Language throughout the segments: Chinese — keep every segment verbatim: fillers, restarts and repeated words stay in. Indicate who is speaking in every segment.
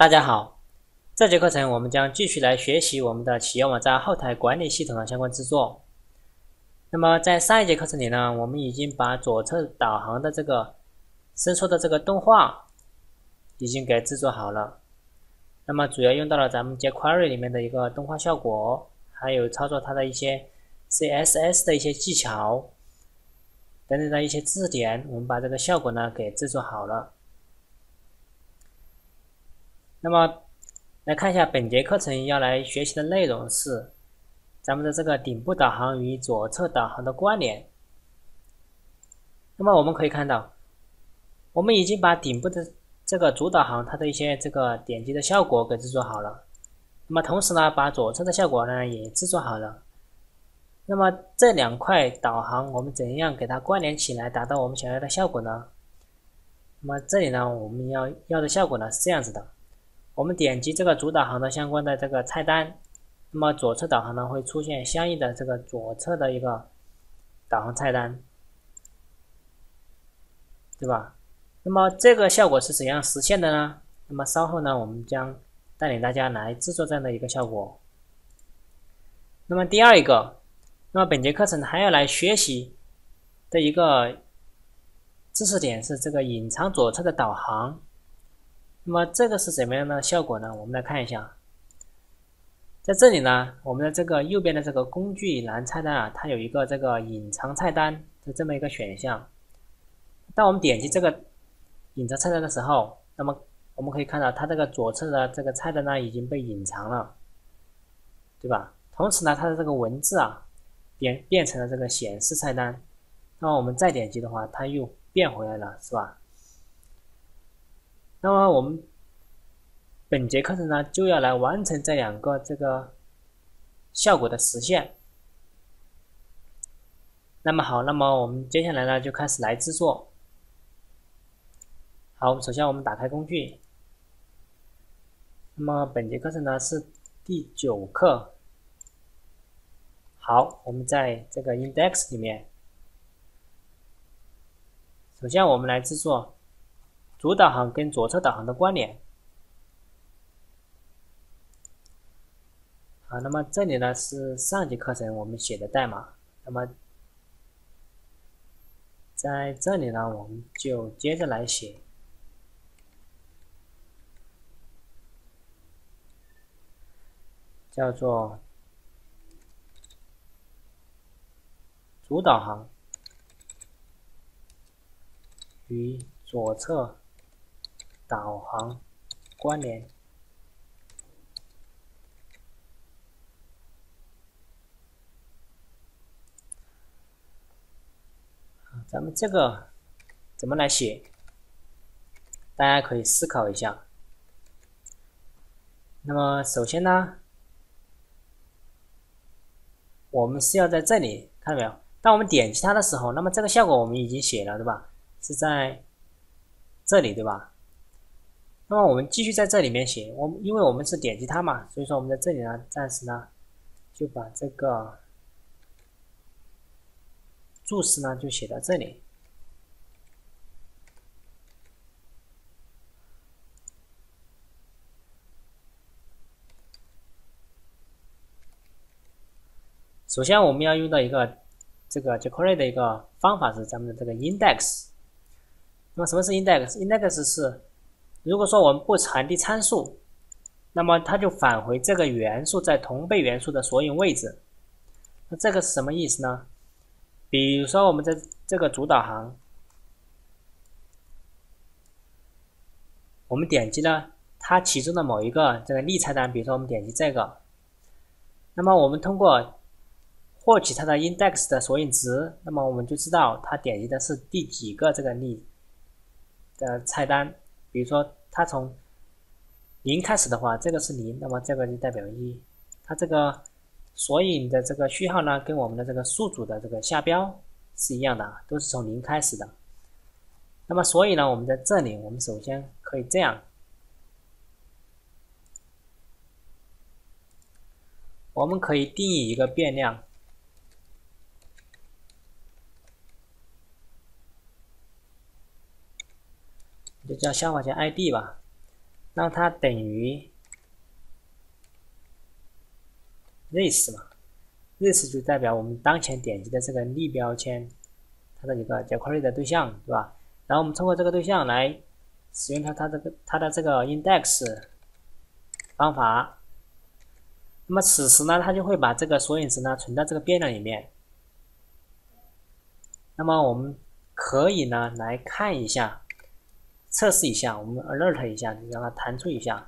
Speaker 1: 大家好，这节课程我们将继续来学习我们的企业网站后台管理系统的相关制作。那么在上一节课程里呢，我们已经把左侧导航的这个伸缩的这个动画已经给制作好了。那么主要用到了咱们 jQuery 里面的一个动画效果，还有操作它的一些 C S S 的一些技巧等等的一些知识点，我们把这个效果呢给制作好了。那么来看一下本节课程要来学习的内容是咱们的这个顶部导航与左侧导航的关联。那么我们可以看到，我们已经把顶部的这个主导航它的一些这个点击的效果给制作好了。那么同时呢，把左侧的效果呢也制作好了。那么这两块导航我们怎样给它关联起来，达到我们想要的效果呢？那么这里呢，我们要要的效果呢是这样子的。我们点击这个主导航的相关的这个菜单，那么左侧导航呢会出现相应的这个左侧的一个导航菜单，对吧？那么这个效果是怎样实现的呢？那么稍后呢，我们将带领大家来制作这样的一个效果。那么第二一个，那么本节课程还要来学习的一个知识点是这个隐藏左侧的导航。那么这个是怎么样的效果呢？我们来看一下，在这里呢，我们的这个右边的这个工具栏菜单啊，它有一个这个隐藏菜单的这么一个选项。当我们点击这个隐藏菜单的时候，那么我们可以看到它这个左侧的这个菜单呢已经被隐藏了，对吧？同时呢，它的这个文字啊变变成了这个显示菜单。那么我们再点击的话，它又变回来了，是吧？那么我们本节课程呢就要来完成这两个这个效果的实现。那么好，那么我们接下来呢就开始来制作。好，首先我们打开工具。那么本节课程呢是第九课。好，我们在这个 index 里面，首先我们来制作主导航跟左侧导航的关联。好，那么这里呢是上节课程我们写的代码，那么在这里呢我们就接着来写，叫做主导航与左侧导航关联。咱们这个怎么来写？大家可以思考一下。那么首先呢，我们是要在这里，看到没有？当我们点击它的时候，那么这个效果我们已经写了，对吧？是在这里，对吧？那么我们继续在这里面写，我们因为我们是点击它嘛，所以说我们在这里呢，暂时呢就把这个注释呢就写到这里。首先我们要用到一个这个 jQuery 的一个方法是咱们的这个 index。那么什么是 index？index 是如果说我们不传递参数，那么它就返回这个元素在同倍元素的索引位置。那这个是什么意思呢？比如说我们在这个主导航，我们点击了它其中的某一个这个例菜单，比如说我们点击这个，那么我们通过获取它的 index 的索引值，那么我们就知道它点击的是第几个这个例的菜单。比如说它从零开始的话，这个是零，那么这个就代表一。它这个索引的这个序号呢，跟我们的这个宿主的这个下标是一样的，都是从零开始的。那么所以呢，我们在这里，我们首先可以这样，我们可以定义一个变量，就叫下划线 I D 吧。 让它等于 this 嘛 ，this 就代表我们当前点击的这个例标签，它的一个 jQuery 的对象，对吧？然后我们通过这个对象来使用它它这个它的这个 index 方法。那么此时呢，它就会把这个索引值呢存到这个变量里面。那么我们可以呢来看一下，测试一下，我们 alert 一下，就让它弹出一下，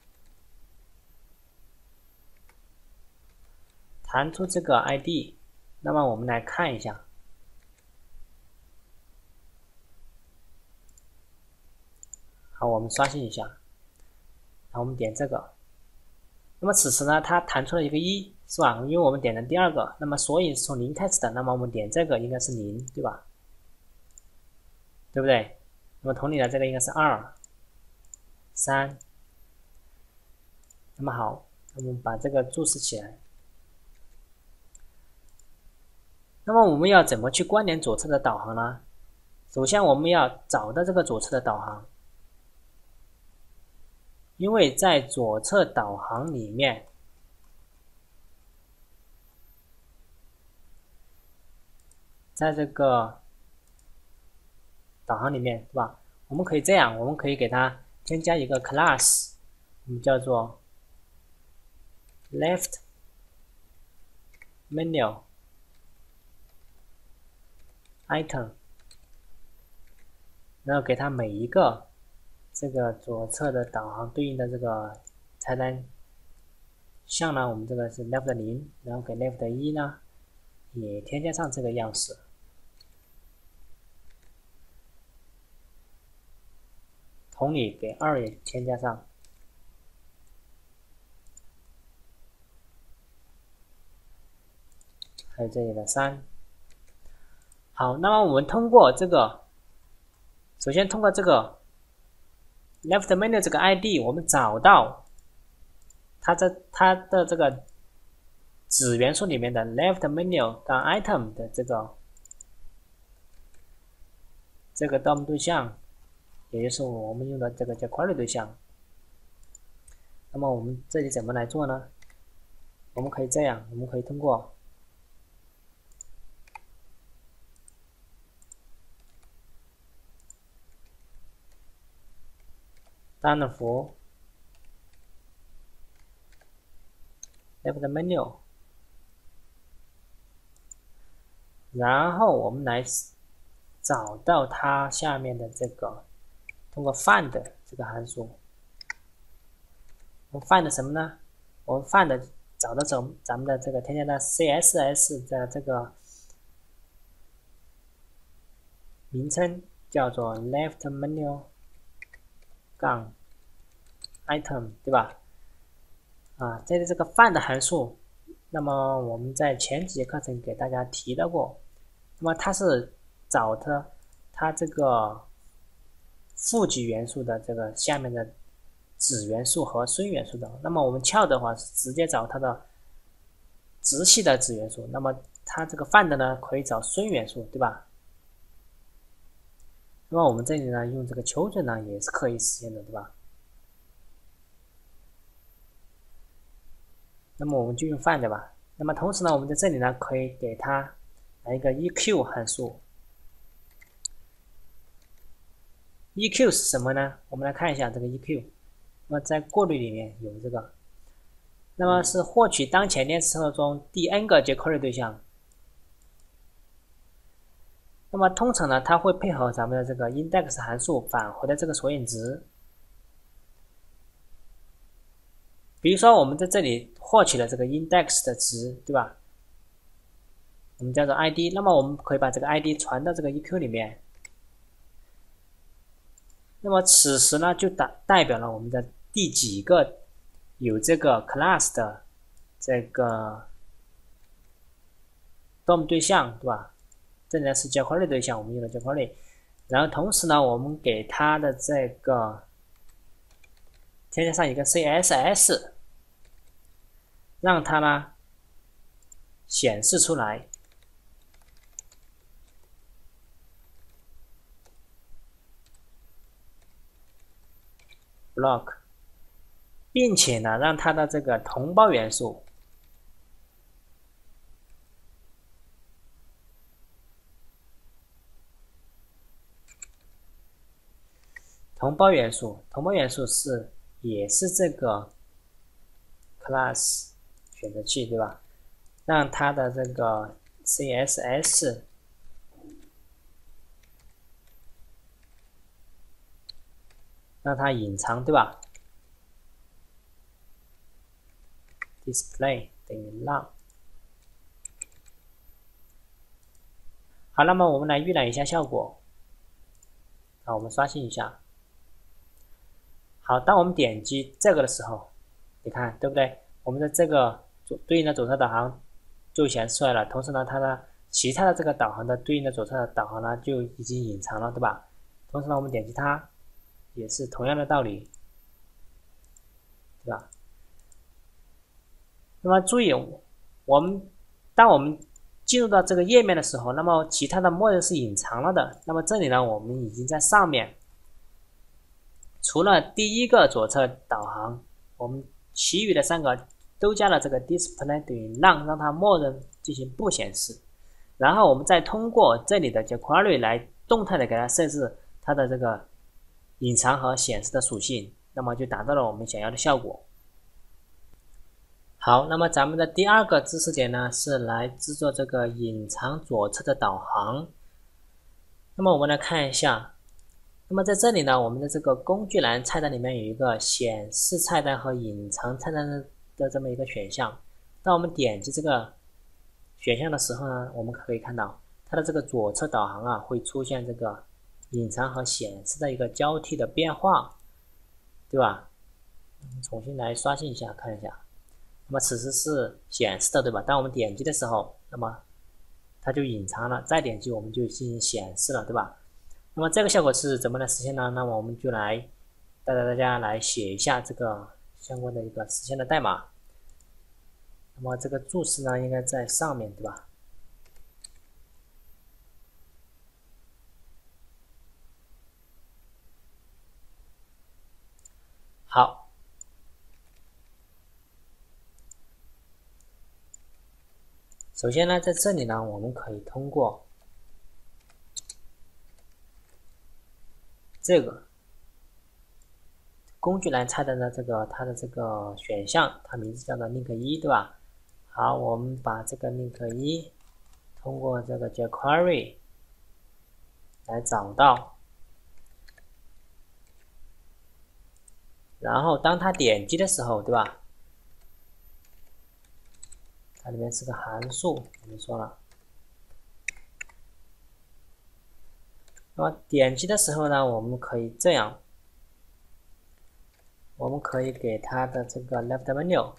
Speaker 1: 弹出这个 I D。那么我们来看一下，好，我们刷新一下，然后我们点这个。那么此时呢，它弹出了一个一，是吧？因为我们点的第二个，那么索引是从零开始的，那么我们点这个应该是零，对吧？对不对？那么同理呢，这个应该是二、三。那么好，我们把这个注释起来。那么我们要怎么去关联左侧的导航呢？首先我们要找到这个左侧的导航，因为在左侧导航里面，在这个导航里面，对吧？我们可以这样，我们可以给它添加一个 class， 我们叫做 left menu item， 然后给它每一个这个左侧的导航对应的这个菜单项呢，我们这个是 left 零，然后给 left 一呢也添加上这个样式。同理，给二也添加上。还有这里的三。好，那么我们通过这个，首先通过这个 left menu 这个 I D， 我们找到它这它的这个子元素里面的 left menu 跟 item 的这个这个 D O M 对象，也就是我们用的这个叫 query 对象。那么我们这里怎么来做呢？我们可以这样，我们可以通过单的符 left menu， 然后我们来找到它下面的这个，通过 find 这个函数，我们 find 什么呢？我们 find 找到咱咱们的这个添加的 C S S 的这个名称叫做 left menu 杠 item， 对吧？啊，这里这个 find 函数，那么我们在前几节课程给大家提到过，那么它是找它它这个负极元素的这个下面的子元素和孙元素的。那么我们撬的话是直接找它的直系的子元素，那么它这个 find 呢可以找孙元素，对吧？那么我们这里呢用这个求准呢也是可以实现的，对吧？那么我们就用 find 吧。那么同时呢，我们在这里呢可以给它来一个 E Q 函数。E Q 是什么呢？我们来看一下这个 E Q。那么在过滤里面有这个，那么是获取当前链次中第 n 个 jQuery 对象。那么通常呢，它会配合咱们的这个 index 函数返回的这个索引值。比如说我们在这里获取了这个 index 的值，对吧？我们叫做 I D， 那么我们可以把这个 I D 传到这个 E Q 里面。那么此时呢，就代代表了我们的第几个有这个 class 的这个 D O M 对象，对吧？这里呢是 jQuery 对象，我们用的 jQuery。然后同时呢，我们给它的这个添加上一个 C S S， 让它呢显示出来。block 并且呢，让它的这个同胞元素同胞元素同胞元素是也是这个 class 选择器，对吧？让它的这个 C S S 让它隐藏，对吧 ？display 等于 none。好，那么我们来预览一下效果。好，我们刷新一下。好，当我们点击这个的时候，你看对不对？我们的这个左对应的左侧导航就显示出来了，同时呢，它的其他的这个导航的对应的左侧的导航呢就已经隐藏了，对吧？同时呢，我们点击它也是同样的道理，对吧？那么注意，我们当我们进入到这个页面的时候，那么其他的默认是隐藏了的。那么这里呢，我们已经在上面，除了第一个左侧导航，我们其余的三个都加了这个 display 等于 none， 让它默认进行不显示。然后我们再通过这里的 jQuery 来动态的给它设置它的这个隐藏和显示的属性，那么就达到了我们想要的效果。好，那么咱们的第二个知识点呢，是来制作这个隐藏左侧的导航。那么我们来看一下，那么在这里呢，我们的这个工具栏菜单里面有一个显示菜单和隐藏菜单的的这么一个选项。当我们点击这个选项的时候呢，我们可以看到它的这个左侧导航啊，会出现这个隐藏和显示的一个交替的变化，对吧？我们重新来刷新一下，看一下。那么此时是显示的，对吧？当我们点击的时候，那么它就隐藏了，再点击我们就进行显示了，对吧？那么这个效果是怎么来实现呢？那么我们就来带着大家来写一下这个相关的一个实现的代码。那么这个注释呢，应该在上面，对吧？好。首先呢，在这里呢，我们可以通过这个工具栏菜单的这个它的这个选项，它名字叫做 link 一，对吧？好，我们把这个 link 一通过这个 jQuery 来找到，然后当它点击的时候，对吧？它里面是个函数，我们说了。那么点击的时候呢，我们可以这样，我们可以给它的这个 left menu，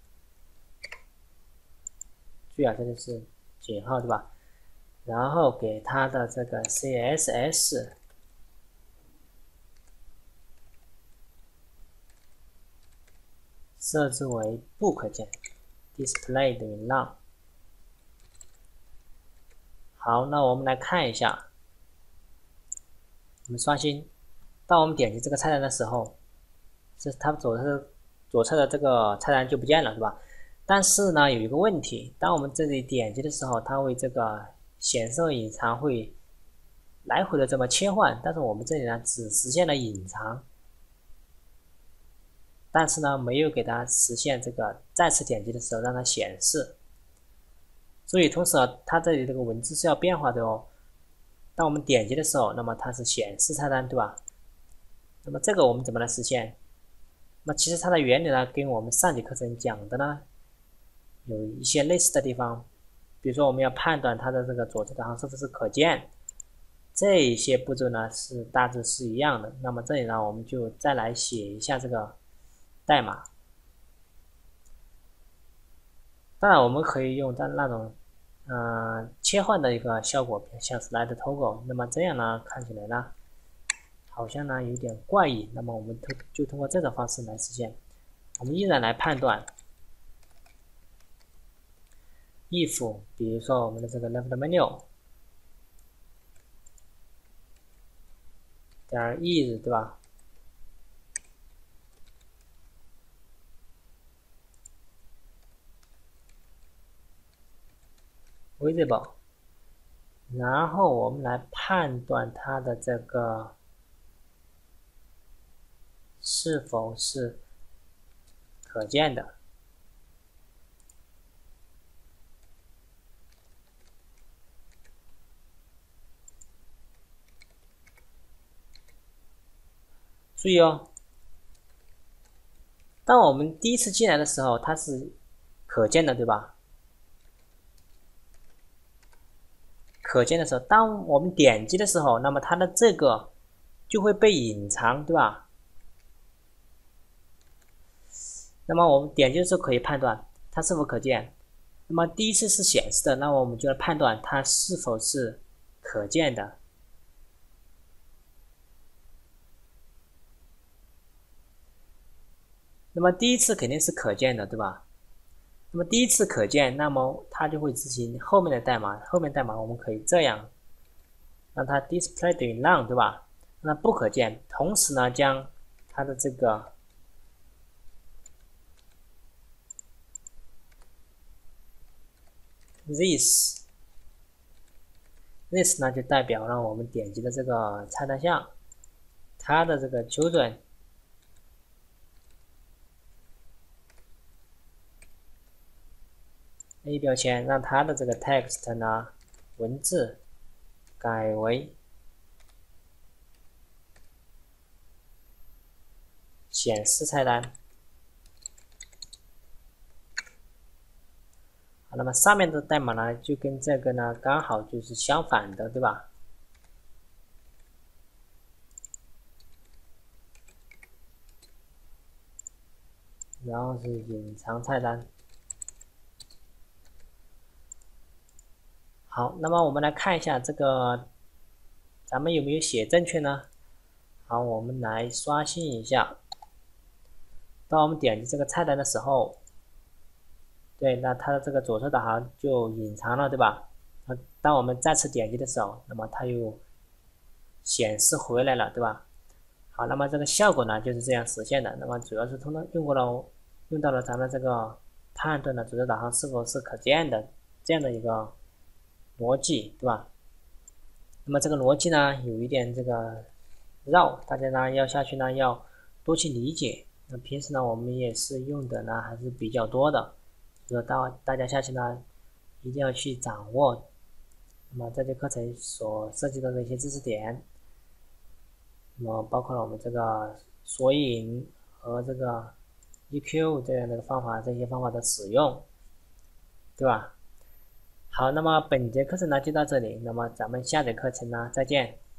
Speaker 1: 注意啊，这里是井号，对吧？然后给它的这个 C S S 设置为不可见。display 等于 none。好，那我们来看一下，我们刷新，当我们点击这个菜单的时候，是它左侧左侧的这个菜单就不见了，对吧？但是呢，有一个问题，当我们这里点击的时候，它会这个显示和隐藏会来回的这么切换，但是我们这里呢只实现了隐藏。但是呢，没有给它实现这个再次点击的时候让它显示。注意，同时它这里这个文字是要变化的哦。当我们点击的时候，那么它是显示菜单，对吧？那么这个我们怎么来实现？那么其实它的原理呢，跟我们上节课程讲的呢有一些类似的地方。比如说，我们要判断它的这个左侧导航是不是可见，这一些步骤呢是大致是一样的。那么这里呢，我们就再来写一下这个代码。当然我们可以用的那种呃切换的一个效果，像 slide toggle， 那么这样呢看起来呢好像呢有点怪异，那么我们就通过这种方式来实现。我们依然来判断 if， 比如说我们的这个 left menu 点 is， 对吧？ visible， 然后我们来判断它的这个是否是可见的。注意哦，当我们第一次进来的时候，它是可见的，对吧？可见的时候，当我们点击的时候，那么它的这个就会被隐藏，对吧？那么我们点击的时候可以判断它是否可见。那么第一次是显示的，那么我们就来判断它是否是可见的。那么第一次肯定是可见的，对吧？那么第一次可见，那么它就会执行后面的代码。后面代码我们可以这样让它 display 等于 none， 对吧？那不可见，同时呢将它的这个 this this 呢就代表了我们点击的这个菜单项，它的这个 children。A 标签让它的这个 text 呢文字改为显示菜单。好，那么上面的代码呢就跟这个呢刚好就是相反的，对吧？然后是隐藏菜单。好，那么我们来看一下这个，咱们有没有写正确呢？好，我们来刷新一下。当我们点击这个菜单的时候，对，那它的这个左侧导航就隐藏了，对吧？当我们再次点击的时候，那么它又显示回来了，对吧？好，那么这个效果呢就是这样实现的。那么主要是通过用过了，用到了咱们这个判断的左侧导航是否是可见的这样的一个逻辑，对吧？那么这个逻辑呢有一点这个绕，大家呢要下去呢要多去理解。那平时呢我们也是用的呢还是比较多的，所以大大家下去呢一定要去掌握。那么这节课程所涉及到的一些知识点，那么包括了我们这个索引和这个 E Q 这样的方法，这些方法的使用，对吧？好，那么本节课程呢就到这里，那么咱们下节课程呢再见。